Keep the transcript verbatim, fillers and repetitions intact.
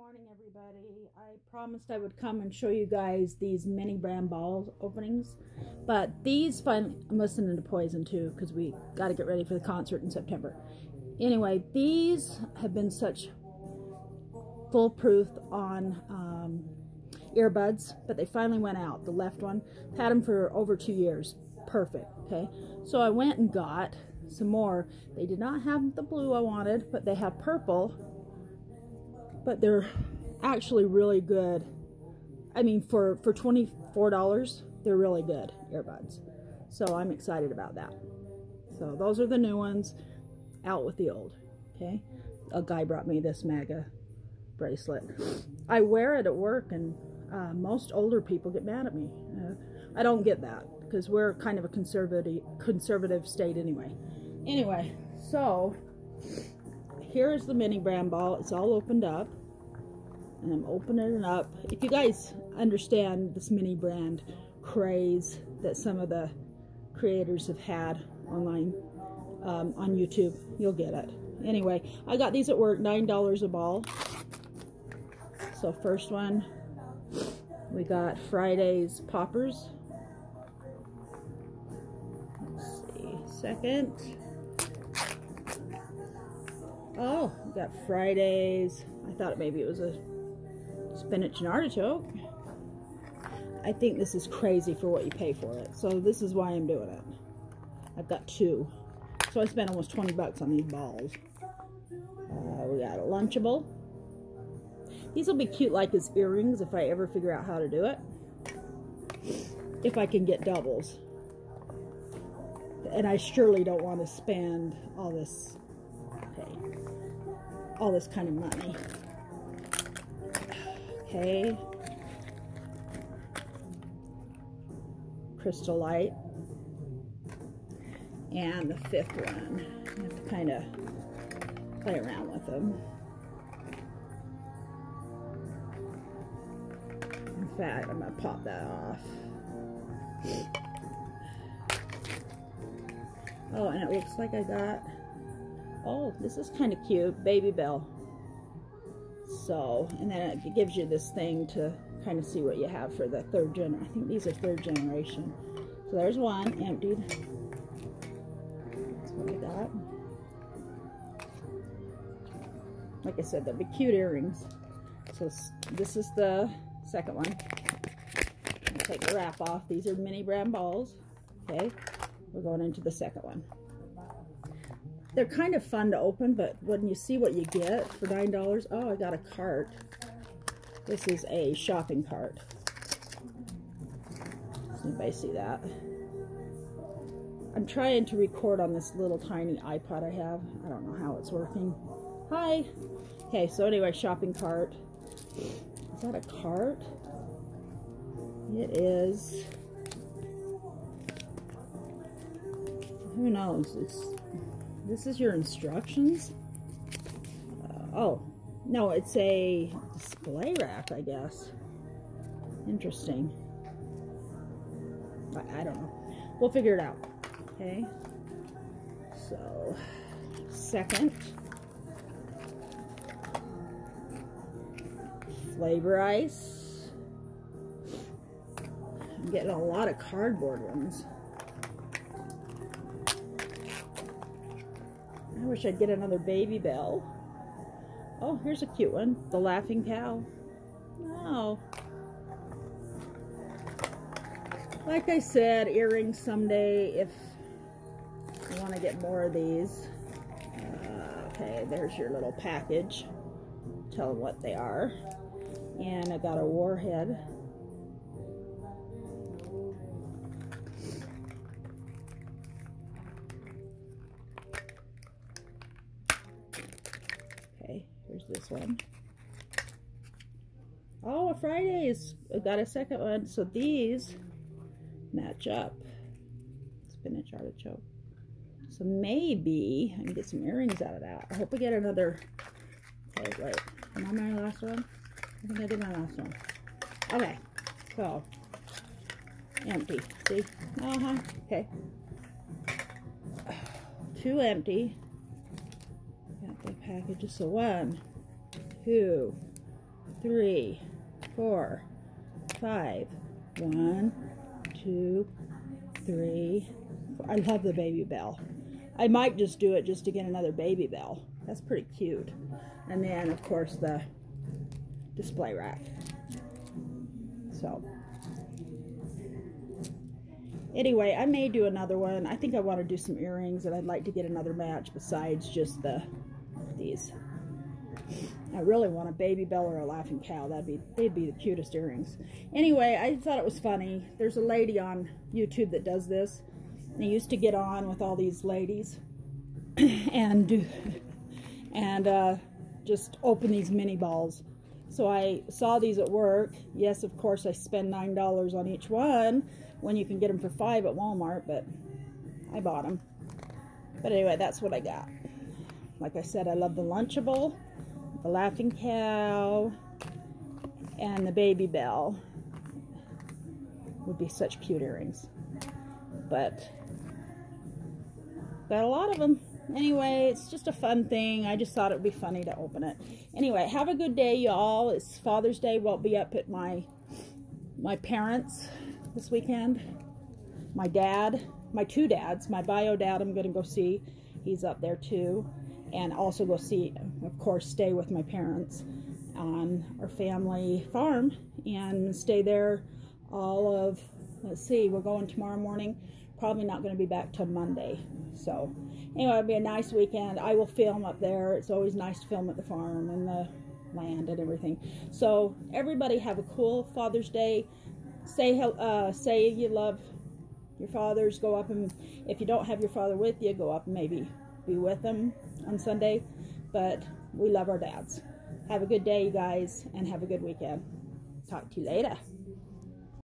morning, everybody. I promised I would come and show you guys these mini brand ball openings, but these finally, I'm listening to Poison too because we got to get ready for the concert in September. Anyway, these have been such foolproof on um, earbuds, but they finally went out. The left one, had them for over two years. Perfect. Okay, so I went and got some more. They did not have the blue I wanted, but they have purple. But they're actually really good. I mean, for for twenty-four dollars, they're really good earbuds. So I'm excited about that. So those are the new ones, out with the old. Okay, a guy brought me this MAGA bracelet. I wear it at work, and uh, most older people get mad at me. Uh, I don't get that because we're kind of a conservative conservative state anyway. Anyway, so here's the mini brand ball. It's all opened up, and I'm opening it up. If you guys understand this mini brand craze that some of the creators have had online um, on YouTube, you'll get it. Anyway, I got these at work, nine dollars a ball. So first one, we got Friday's Poppers. Let's see, second. Oh, we got Fridays. I thought maybe it was a spinach and artichoke. I think this is crazy for what you pay for it. So this is why I'm doing it. I've got two. So I spent almost twenty bucks on these balls. Uh, we got a Lunchable. These will be cute like as earrings if I ever figure out how to do it. If I can get doubles. And I surely don't want to spend all this Okay. all this kind of money. Okay. Crystal Light. And the fifth one. I have to kind of play around with them. In fact, I'm going to pop that off. Oh, and it looks like I got... Oh, this is kind of cute. Baby Bell. So, and then it gives you this thing to kind of see what you have for the third gen. I think these are third generation. So there's one emptied. That's what I got. Like I said, they'll be cute earrings. So this is the second one. I'll take the wrap off. These are mini brand balls. Okay, we're going into the second one. They're kind of fun to open, but when you see what you get for nine dollars, oh, I got a cart. This is a shopping cart. Does anybody see that? I'm trying to record on this little tiny iPod I have. I don't know how it's working. Hi. Okay, so anyway, shopping cart. Is that a cart? It is. Who knows? It's. This is your instructions. Uh, oh, no, it's a display rack, I guess. Interesting. I, I don't know. We'll figure it out. Okay. So, second. Flavor Ice. I'm getting a lot of cardboard ones. I wish I'd get another Baby Bell. Oh, here's a cute one. The Laughing Cow. Oh. Like I said, earrings someday if you want to get more of these. Uh, okay, there's your little package. Tell them what they are. And I got a Warhead. Here's this one. Oh, Fridays. I got a second one. So these match up. Spinach artichoke. So maybe I can get some earrings out of that. I hope I get another. Okay, wait. Am I my last one? I think I did my last one. Okay. So empty. See? Uh-huh. Okay. Two empty. Got the packages. So one, two, three, four, five. One, two, three. I love the baby bell. I might just do it just to get another baby bell. That's pretty cute. And then, of course, the display rack. So, anyway, I may do another one. I think I want to do some earrings, and I'd like to get another match besides just the these. I really want a baby bell or a laughing cow. That'd be they'd be the cutest earrings. Anyway, I thought it was funny. There's a lady on YouTube that does this. And I used to get on with all these ladies and do and uh, just open these mini balls. So I saw these at work. Yes, of course, I spend nine dollars on each one when you can get them for five at Walmart, but I bought them. But anyway, that's what I got. Like I said, I love the Lunchable, the laughing cow, and the baby bell. Would be such cute earrings. But got a lot of them. Anyway, it's just a fun thing. I just thought it would be funny to open it. Anyway, have a good day, y'all. It's Father's Day. We'll be up at my my parents this weekend. My dad, my two dads, my bio dad I'm going to go see. He's up there too. And also go see, of course, stay with my parents on our family farm and stay there all of, let's see, we're going tomorrow morning. Probably not going to be back till Monday. So anyway, it'll be a nice weekend. I will film up there. It's always nice to film at the farm and the land and everything. So everybody have a cool Father's Day. Say uh, say you love your fathers. Go up, and if you don't have your father with you, go up and maybe be with them on Sunday. But we love our dads. Have a good day, you guys, and have a good weekend. Talk to you later.